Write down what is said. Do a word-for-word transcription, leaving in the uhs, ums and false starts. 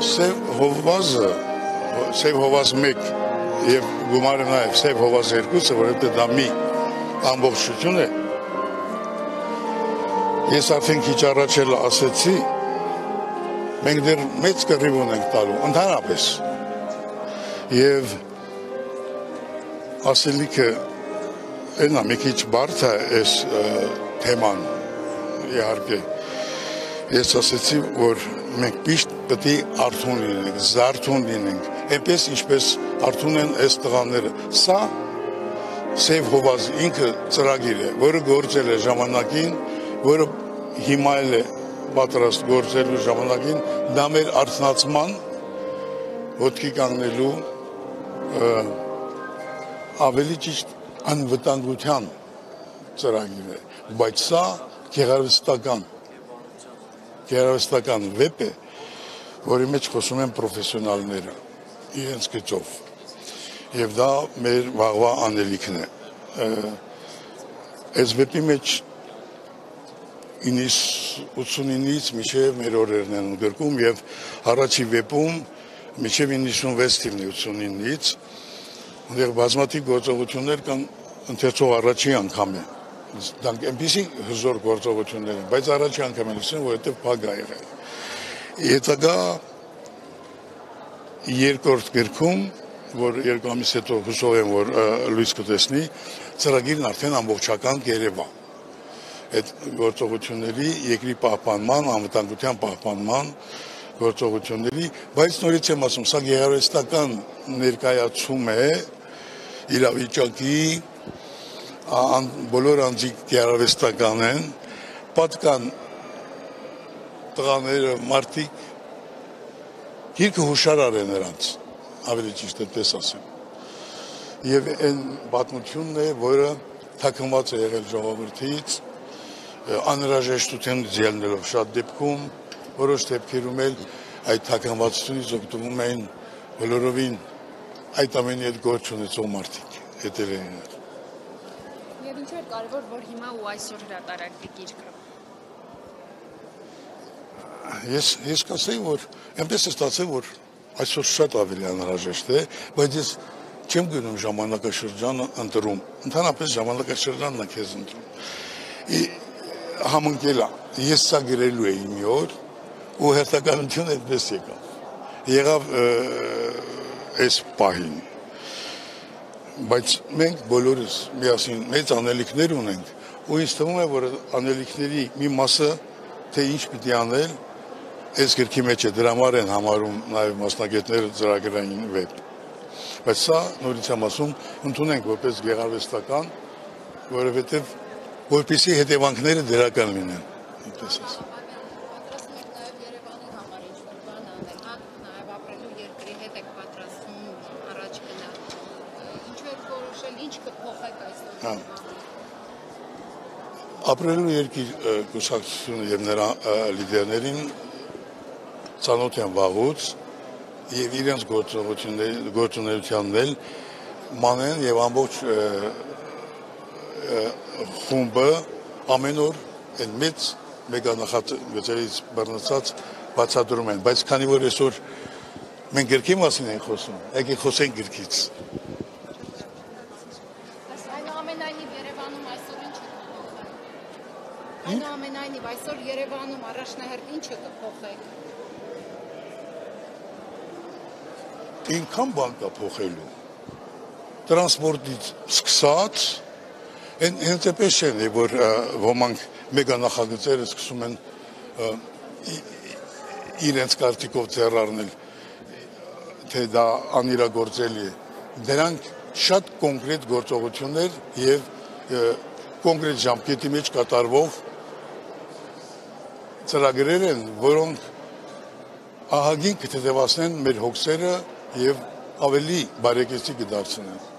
Սև հովվազը, սև հովվազ մեկ և գումարը նաև սև հովվազ երկուսը, որովհետև դա մի ամբողջություն է։ Ես արդեն քիչ առաջ էլ ասեցի, մենք դեռ մեծ կռիվ ունենք տալու, ընդհանրապես։ Եվ ասելիքը այնա մի քիչ բարդ է այս թեման, իհարկե։ Ես ասեցի, որ մենք միշտ պետք է արթուն լինենք, զարթուն լինենք, այնպես ինչպես արթուն են այս տղաները։ Սա սև հովազ ինքը ծրագիր է, որը գործել է ժամանակին, որը հիմա էլ է պատրաստ գործելու ժամանակին, դա մեր արթնացման, ոտքի կանգնելու ավելի ճիշտ անվտանգության ծրագիր է, բայց սա գեղարվեստական գեղարվեստական վեպ է, որի մեջ խոսում են պրոֆեսիոնալները իրենց գծով, և դա մեր վաղվա անելիքն է։ Այս վեպի մեջ ութսունինից մինչև մեր օրերն են ընդգրկում և առաջի վեպում մինչև իննսունվեց թիվն է ութսունինից, այնտեղ բազմաթիվ գործողություններ կան, ընթերցող առաջի անգամ է։ Դրանք այնպիսի հզոր գործողություններ են, բայց առաջի անգամ են լսում, որովհետև փակ ա եղել։ Հետագա երկրորդ գրքում, որ երկու ամիս հետո հուսով եմ, որ լույս կտեսնի, ծրագիրն արդեն ամբողջական կերևա։ Այդ գործողությունների երկրի պահպանման, անվտանգության պահպանման գործողությունների, բայց նորից եմ ասում, սա գեղարվեստական ներկայացում է իրավիճակի, բոլոր անձիկ գեղարվեստական են, պատկան տղաները, մարդիկ, գիրքը հուշարար է նրանց, ավելի ճիշտ այդպես ասեմ։ Եվ այն պատմությունն է, որը թաքնված է եղել ժողովրդից, անհրաժեշտությունից ելնելով շատ դեպքում, որոշ դեպքերում էլ այդ թաքնվածությունից օգտվում էին բոլորովին այդ ամենի հետ գործ ունեցող մարդիկ, հետևելիներ։ Եվ ինչու է կարևոր, որ հիմա ու այսօր հրատարակվի գիրքը։ Ես կասեի, որ այնպես է ստացել, որ այսօր շատ ավելի անհրաժեշտ է, բայց ես չեմ գնում ժամանակաշրջանը ընտրում, ընդհանրապես ժամանակաշրջանն է քեզ ընտրում։ Համընկել է, ես սա գրելու էի մի օր, ու հերթականությունը այդպես եկավ։ Եղավ այս պահին։ Բայց մենք բոլորս միասին մեծ անելիքներ ունենք, ու ինձ թվում է, որ անելիքների մի մասը, թե ինչ պիտի անել, այս գրքի մեջ է, դրա համար են համարում նաև մասնագետները ծրագրային վեպ։ Բայց սա, նորից եմ ասում, ընդունենք որպես գեղարվեստական, որովհետև որպեսզի հետևանքները դրական լինեն, այնպես ասեմ։ Ապրելու երկիր կուսակցությունը և նրա լիդերներին ծանոթ են վաղուց և իրենց գործունեությանն էլ մանեն և ամբողջ խումբը ամեն օր են մեծ մեգանախագծերից բռնցած բացատրում են, բայց քանի որ այսօր մենք գրքի մասին ենք խոսում, եկեք խոսենք գրքից։ Այնուամենայնիվ այսօր Երևանում առաջնահերթ ինչը կփոխեք։ Ինքան բան կա փոխելու։ Տրանսպորտից սկսած, հենց էպես չեն, որ ոմանք մեգանախագծերը սկսում են իրենց կարծիքով ձեռ առնել, թե դա անիրագործելի է։ Դրանք շատ կոնկրետ գործողություններ և կոնկրետ ժամկետի մեջ կատարվող ծրագրեր են, որոնք ահագին կթեթևացնեն մեր հոգսերը և ավելի բարեկեցիկ կդարձնեն։